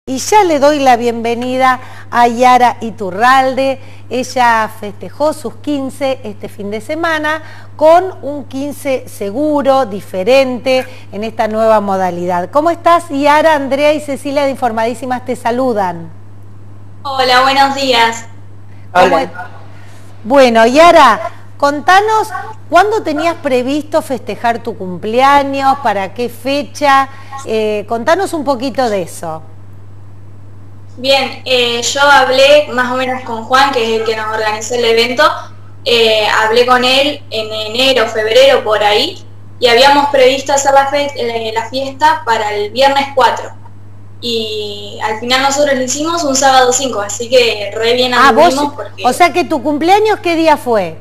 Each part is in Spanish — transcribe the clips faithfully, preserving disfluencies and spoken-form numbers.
Y ya le doy la bienvenida a Yara Iturralde. Ella festejó sus quince este fin de semana con un quince seguro, diferente, en esta nueva modalidad. ¿Cómo estás, Yara? Andrea y Cecilia de Informadísimas te saludan. Hola, buenos días. Hola. Bueno, Yara, contanos, ¿cuándo tenías previsto festejar tu cumpleaños? ¿Para qué fecha? Eh, contanos un poquito de eso. Bien, eh, yo hablé más o menos con Juan, que es el que nos organizó el evento. Eh, hablé con él en enero, febrero, por ahí, y habíamos previsto hacer la, fe eh, la fiesta para el viernes cuatro. Y al final nosotros lo hicimos un sábado cinco, así que re bien anduvimos. Ah, porque... O sea que tu cumpleaños, ¿qué día fue?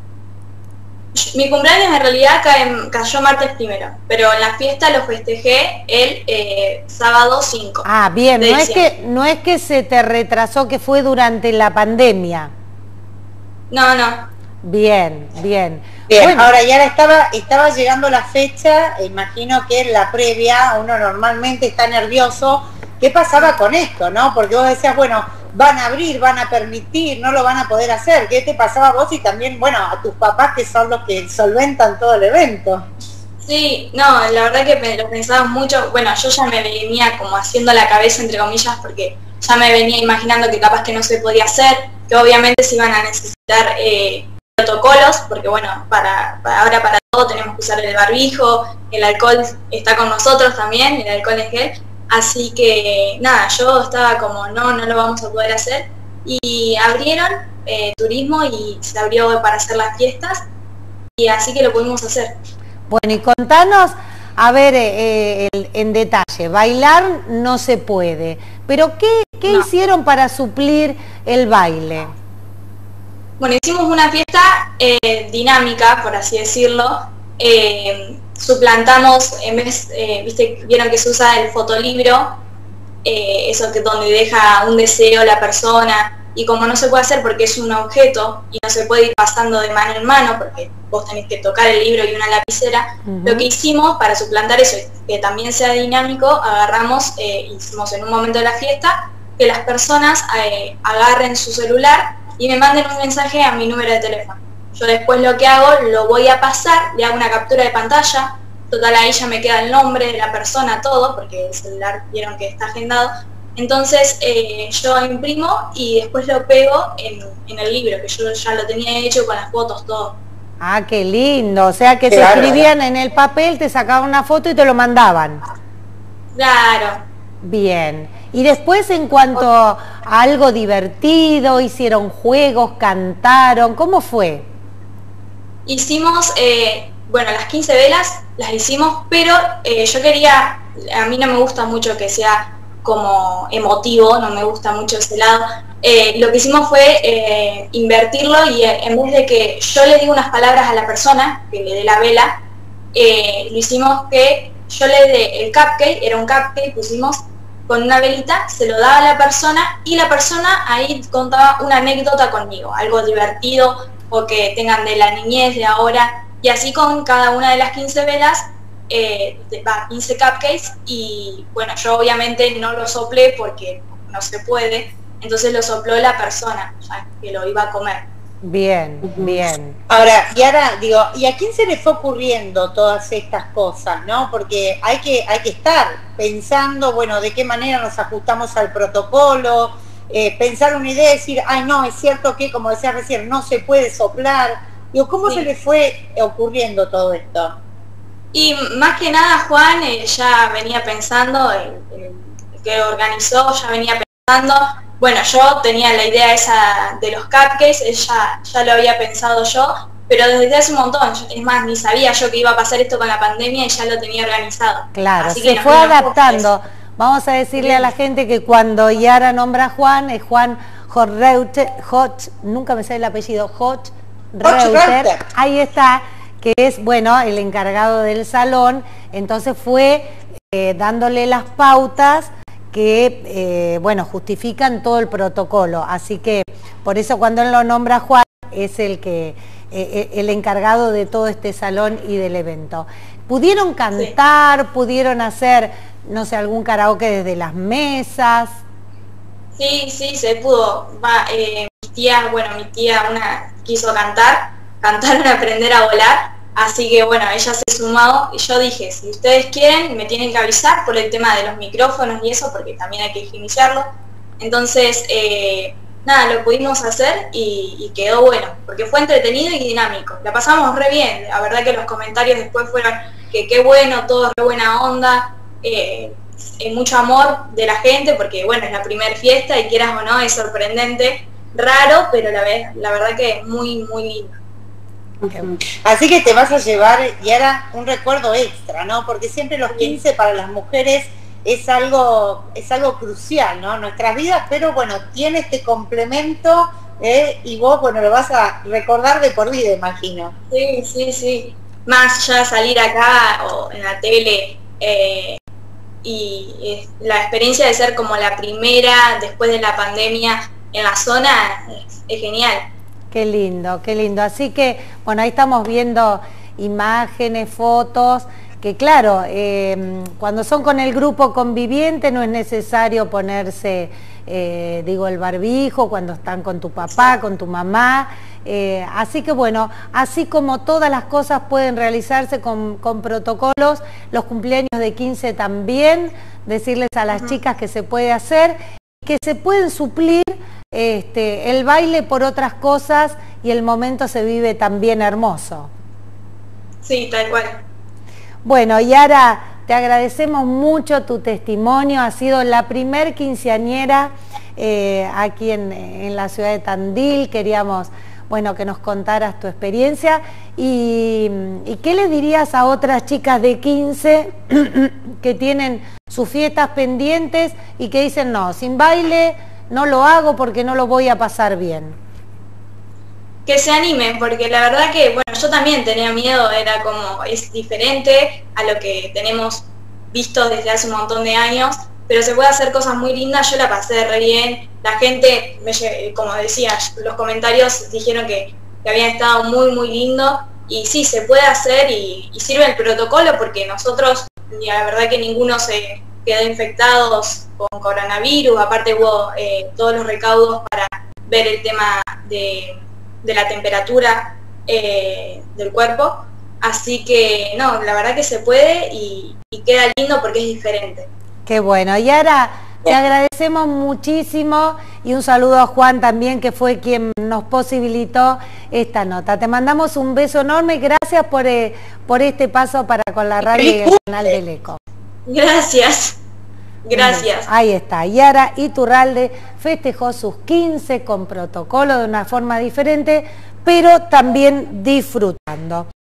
Mi cumpleaños en realidad cae, cayó martes primero, pero en la fiesta lo festejé el eh, sábado cinco. Ah, bien, no es, que, no es que se te retrasó, que fue durante la pandemia. No, no. Bien, bien. Bien, bueno. Ahora ya estaba, estaba llegando la fecha, imagino que en la previa uno normalmente está nervioso. ¿Qué pasaba con esto, no? Porque vos decías, bueno, van a abrir, van a permitir, no lo van a poder hacer. ¿Qué te pasaba a vos y también, bueno, a tus papás que son los que solventan todo el evento? Sí, no, la verdad que lo pensaba mucho. Bueno, yo ya me venía como haciendo la cabeza, entre comillas, porque ya me venía imaginando que capaz que no se podía hacer, que obviamente se iban a necesitar eh, protocolos, porque bueno, para, para ahora para todo tenemos que usar el barbijo, el alcohol está con nosotros también, el alcohol en gel. Así que nada, yo estaba como no, no lo vamos a poder hacer, y abrieron eh, turismo y se abrió para hacer las fiestas, y así que lo pudimos hacer. Bueno, y contanos, a ver, eh, el, en detalle, bailar no se puede, pero ¿qué, qué no. hicieron para suplir el baile? Bueno, hicimos una fiesta eh, dinámica, por así decirlo. eh, Suplantamos, en vez, eh, viste, vieron que se usa el fotolibro, eh, eso que donde deja un deseo la persona, y como no se puede hacer porque es un objeto y no se puede ir pasando de mano en mano porque vos tenés que tocar el libro y una lapicera, uh-huh. Lo que hicimos para suplantar eso, que también sea dinámico, agarramos, eh, hicimos en un momento de la fiesta, que las personas eh, agarren su celular y me manden un mensaje a mi número de teléfono. Yo después lo que hago, lo voy a pasar, le hago una captura de pantalla, total ahí ya me queda el nombre de la persona, todo, porque el celular vieron que está agendado. Entonces eh, yo imprimo y después lo pego en, en el libro, que yo ya lo tenía hecho con las fotos, todo. Ah, qué lindo, o sea que qué te bárbaro. Escribían en el papel, te sacaban una foto y te lo mandaban. Claro. Bien. Y después, en cuanto a algo divertido, hicieron juegos, cantaron, ¿cómo fue? Hicimos, eh, bueno, las quince velas las hicimos, pero eh, yo quería, a mí no me gusta mucho que sea como emotivo, no me gusta mucho ese lado. Eh, lo que hicimos fue eh, invertirlo y eh, en vez de que yo le diga unas palabras a la persona, que le dé la vela, eh, lo hicimos que yo le dé el cupcake, era un cupcake, pusimos con una velita, se lo daba a la persona y la persona ahí contaba una anécdota conmigo, algo divertido, o que tengan de la niñez, de ahora, y así con cada una de las quince velas, eh, va quince cupcakes, y bueno, yo obviamente no lo soplé porque no se puede, entonces lo sopló la persona, ya que lo iba a comer. Bien, bien. Ahora, y ahora digo, ¿y a quién se le fue ocurriendo todas estas cosas, no? Porque hay que, hay que estar pensando, bueno, de qué manera nos ajustamos al protocolo, Eh, pensar una idea y decir, ay no, es cierto que, como decía recién, no se puede soplar. Digo, ¿cómo sí. se le fue ocurriendo todo esto? Y más que nada Juan eh, ya venía pensando, el, el que organizó ya venía pensando, bueno, yo tenía la idea esa de los cupcakes, ella ya lo había pensado yo, pero desde hace un montón, es más, ni sabía yo que iba a pasar esto con la pandemia y ya lo tenía organizado. Claro, así se que fue adaptando. Vamos a decirle a la gente que cuando Yara nombra a Juan, es Juan Hotreuter, Hot, nunca me sale el apellido, Hotreuter, ahí está, que es, bueno, el encargado del salón, entonces fue eh, dándole las pautas que, eh, bueno, justifican todo el protocolo, así que por eso cuando él lo nombra a Juan, es el que, eh, el encargado de todo este salón y del evento. ¿Pudieron cantar, sí. pudieron hacer no sé, algún karaoke desde las mesas. Sí, sí, se pudo. Va, eh, mi tía, bueno, mi tía una quiso cantar, cantaron a aprender a volar, así que bueno, ella se sumó y yo dije, si ustedes quieren, me tienen que avisar por el tema de los micrófonos y eso, porque también hay que higienizarlo. Entonces, eh, nada, lo pudimos hacer y, y quedó bueno, porque fue entretenido y dinámico. La pasamos re bien, la verdad que los comentarios después fueron que qué bueno, todo re buena onda, eh, eh, mucho amor de la gente, porque bueno, es la primera fiesta y quieras o no, es sorprendente, raro, pero la, vez, la verdad que es muy, muy lindo. Uh-huh. Así que te vas a llevar, y era un recuerdo extra, ¿no? Porque siempre los quince para las mujeres es algo, es algo crucial, ¿no? Nuestras vidas, pero bueno, tiene este complemento, ¿eh? Y vos, bueno, lo vas a recordar de por vida, imagino. Sí, sí, sí. Más ya salir acá o en la tele, eh, y eh, la experiencia de ser como la primera después de la pandemia en la zona es, es genial. Qué lindo, qué lindo. Así que, bueno, ahí estamos viendo imágenes, fotos, que claro, eh, cuando son con el grupo conviviente no es necesario ponerse, eh, digo, el barbijo, cuando están con tu papá, con tu mamá. Eh, así que bueno, así como todas las cosas pueden realizarse con, con protocolos, los cumpleaños de quince también, decirles a las uh-huh. chicas que se puede hacer, que se pueden suplir este, el baile por otras cosas y el momento se vive también hermoso. Sí, tal cual. Bueno, Yara, te agradecemos mucho tu testimonio, has sido la primer quinceañera eh, aquí en, en la ciudad de Tandil, queríamos, bueno, que nos contaras tu experiencia y, y qué le dirías a otras chicas de quince que tienen sus fiestas pendientes y que dicen, no, sin baile no lo hago porque no lo voy a pasar bien. Que se animen, porque la verdad que, bueno, yo también tenía miedo, era como, es diferente a lo que tenemos visto desde hace un montón de años, pero se puede hacer cosas muy lindas, yo la pasé re bien, la gente, me, como decía, los comentarios dijeron que, que habían estado muy, muy lindo, y sí, se puede hacer y, y sirve el protocolo, porque nosotros, la verdad que ninguno se quedó infectados con coronavirus, aparte hubo eh, todos los recaudos para ver el tema de... de la temperatura eh, del cuerpo, así que no, la verdad que se puede y, y queda lindo porque es diferente. Qué bueno, Yara, te agradecemos muchísimo y un saludo a Juan también, que fue quien nos posibilitó esta nota. Te mandamos un beso enorme y gracias por, eh, por este paso para con la radio y el canal del Eco. Gracias. Gracias. Ahí está, Yara Iturralde festejó sus quince con protocolo de una forma diferente, pero también disfrutando.